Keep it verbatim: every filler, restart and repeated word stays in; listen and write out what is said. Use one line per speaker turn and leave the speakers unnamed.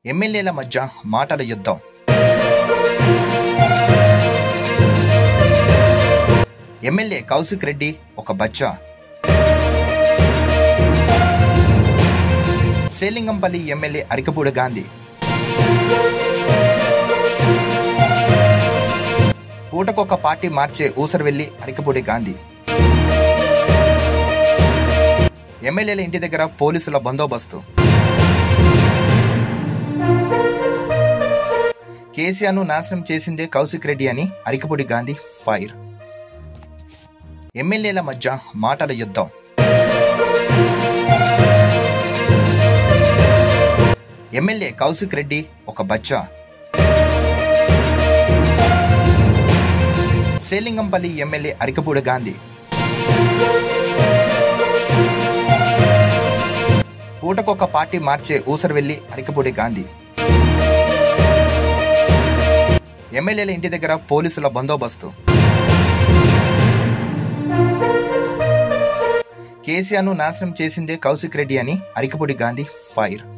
ఎమ్మెల్యేల మధ్య మాటల యుద్ధం. ఎమ్మెల్యే కౌశిక్ రెడ్డి ఒక బచ్చా. సేలింగంపల్లి ఎమ్మెల్యే అరికపూడి గాంధీ. పూటకొక పార్టీ మార్చే ఊసరవెల్లి అరికపూడి గాంధీ. ఎమ్మెల్యేల ఇంటి దగ్గర పోలీసుల బందోబస్తు. కేసీఆర్ను నాశనం చేసిందే కౌశిక్ రెడ్డి అని అరికపూడి గాంధీ ఫైర్. ఎమ్మెల్యేల మధ్య మాటల యుద్ధం. ఎమ్మెల్యే కౌశిక్ రెడ్డి ఒక బచ్చా. సేలింగంపల్లి ఎమ్మెల్యే అరికపూడి గాంధీ. పూటకొక పార్టీ మార్చే ఊసరవెల్లి అరికపూడి గాంధీ. ఎమ్మెల్యేల ఇంటి దగ్గర పోలీసుల బందోబస్తు. కేసీఆర్ను నాశనం చేసిందే కౌశిక్ రెడ్డి అని అరికపూడి గాంధీ ఫైర్.